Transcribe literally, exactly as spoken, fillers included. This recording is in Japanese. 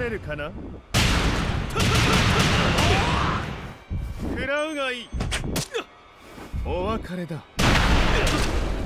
れるかな。食らうがいい。お別れだ。